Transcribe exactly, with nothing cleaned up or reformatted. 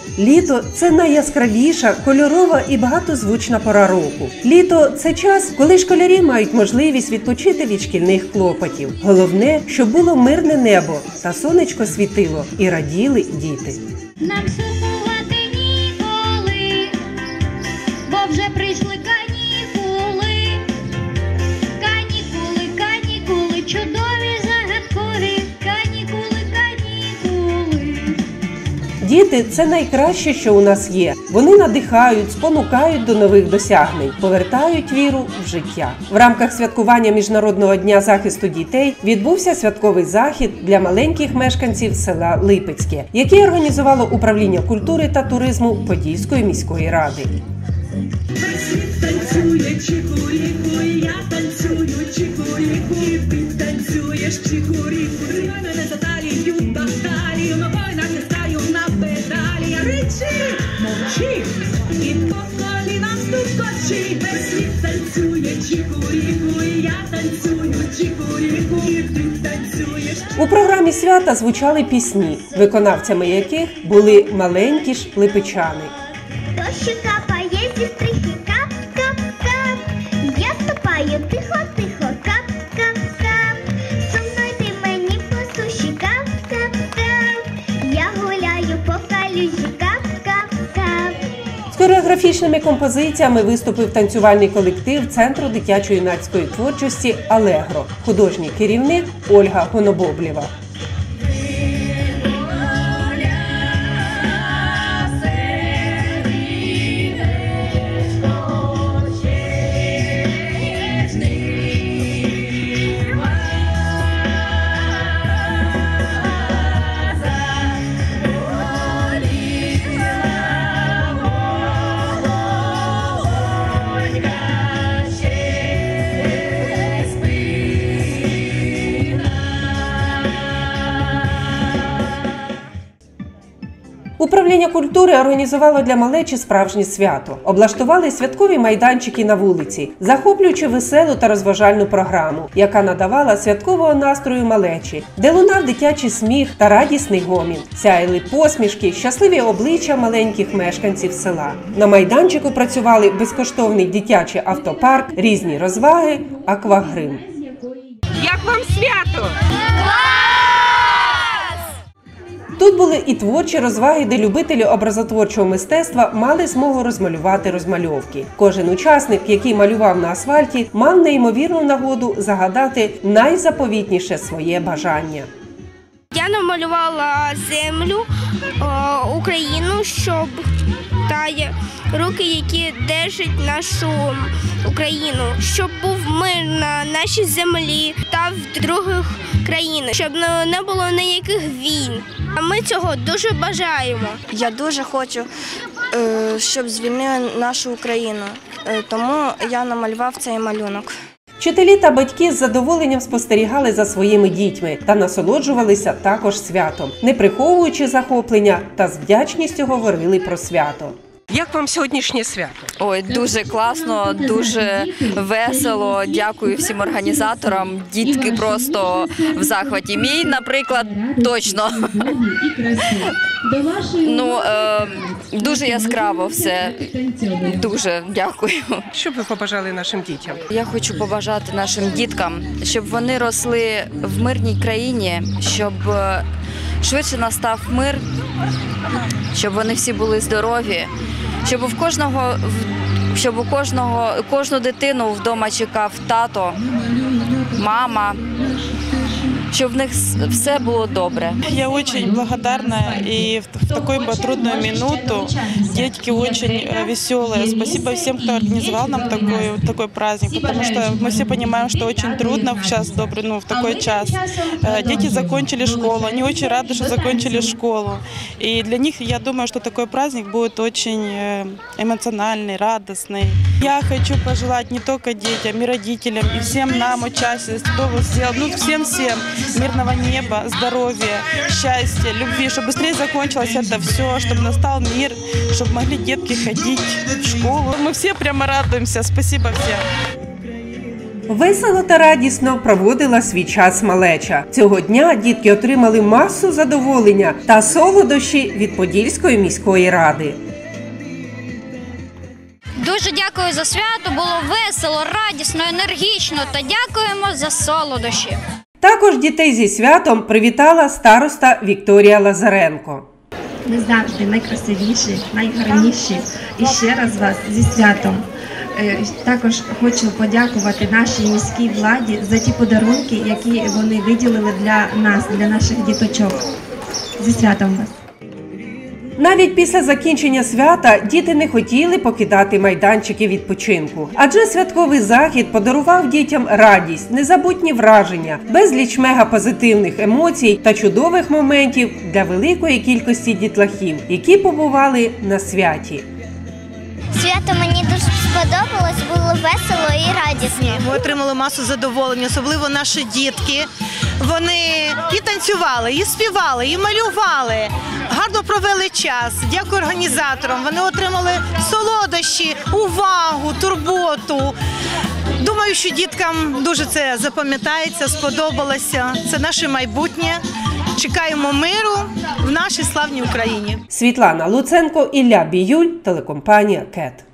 Літо – це найяскравіша, кольорова і багатозвучна пора року. Літо – це час, коли школярі мають можливість відпочити від шкільних клопотів. Головне, щоб було мирне небо та сонечко світило і раділи діти. Нам сумувати ніколи, бо вже прийшли канікули. Канікули, канікули, чудові, загадкові, канікули, канікули. Діти – це найкраще, що у нас є. Вони надихають, спонукають до нових досягнень, повертають віру в життя. В рамках святкування Міжнародного дня захисту дітей відбувся святковий захід для маленьких мешканців села Липецьке, який організувало Управління культури та туризму Подільської міської ради. Танцює чікуріку, я танцюю чікуріку, і ти танцюєш чікуріку. Мене за талію, та талію, ногою натискаю на педалі. Я речі, мовчи, і по колінам стукочи. Весь світ танцює чікуріку, і я танцюю чікуріку, і ти танцюєш. У програмі свята звучали пісні, виконавцями яких були маленькі ж липичани. Дощ капає зі стрихи, кап-кап-кап. Я ступаю тихо-тихо, кап-кап-кап. Сумнуй ти мені по суші, кап-кап-кап. Я гуляю по калюжі, кап-кап-кап. З хореографічними композиціями виступив танцювальний колектив Центру дитячо-юнацької творчості «Алегро», художній керівник Ольга Гонобоблєва. Управління культури організувало для малечі справжнє свято. Облаштували святкові майданчики на вулиці, захоплюючи веселу та розважальну програму, яка надавала святкового настрою малечі, де лунав дитячий сміх та радісний гомін. Сяяли посмішки, щасливі обличчя маленьких мешканців села. На майданчику працювали безкоштовний дитячий автопарк, різні розваги, аквагрим. Як вам свято? Тут були і творчі розваги, де любителі образотворчого мистецтва мали змогу розмалювати розмальовки. Кожен учасник, який малював на асфальті, мав неймовірну нагоду загадати найзаповітніше своє бажання. Я намалювала землю, Україну, щоб та руки, які держать нашу Україну, щоб був мир на нашій землі та в других країнах, щоб не було ніяких війн. А ми цього дуже бажаємо. Я дуже хочу, щоб звільнили нашу Україну, тому я намалював цей малюнок. Вчителі та батьки з задоволенням спостерігали за своїми дітьми та насолоджувалися також святом, не приховуючи захоплення та з вдячністю говорили про свято. Як вам сьогоднішнє свято? Ой, дуже класно, дуже весело. Дякую всім організаторам. Дітки просто в захваті. Мій, наприклад, точно. Ну, е, дуже яскраво все. Дуже дякую. Що б ви побажали нашим дітям? Я хочу побажати нашим діткам, щоб вони росли в мирній країні, щоб швидше настав мир, щоб вони всі були здорові, щоб у кожного, щоб у кожного, кожну дитину вдома чекав тато, мама, щоб в них все было добре. Я очень благодарна, и в такую трудную минуту детки очень веселые. Спасибо всем, кто организовал нам такой, такой праздник, потому что мы все понимаем, что очень трудно сейчас, добрый, ну, в такой час. Дети закончили школу, они очень рады, что закончили школу. И для них, я думаю, что такой праздник будет очень эмоциональный, радостный. Я хочу пожелать не только детям, и родителям, и всем нам, участникам, кто сделал, ну, всем-всем мирного неба, здоровья, счастья, любви, чтобы быстрее закончилось это все, чтобы настал мир, чтобы могли детки ходить в школу. Мы все прямо радуемся. Спасибо всем. Весело та радісно проводила свій час малеча. Цього дня дітки отримали масу задоволення та солодощі від Подільської міської ради. Дуже дякую за свято, було весело, радісно, енергічно та дякуємо за солодощі. Також дітей зі святом привітала староста Вікторія Лазаренко. Ви завжди найкрасивіші, найгарніші. І ще раз вас зі святом. Е, Також хочу подякувати нашій міській владі за ті подарунки, які вони виділили для нас, для наших діточок. Зі святом вас! Навіть після закінчення свята діти не хотіли покидати майданчики відпочинку. Адже святковий захід подарував дітям радість, незабутні враження, безліч мегапозитивних емоцій та чудових моментів для великої кількості дітлахів, які побували на святі. Свято мені дуже сподобалось, було весело і радісно. Ми отримали масу задоволення, особливо наші дітки. Вони і танцювали, і співали, і малювали. Гарно провели час. Дякую організаторам. Вони отримали солодощі, увагу, турботу. Думаю, що діткам дуже це запам'ятається, сподобалося. Це наше майбутнє. Чекаємо миру в нашій славній Україні. Світлана Луценко, Ілля Біюль, телекомпанія КЕТ.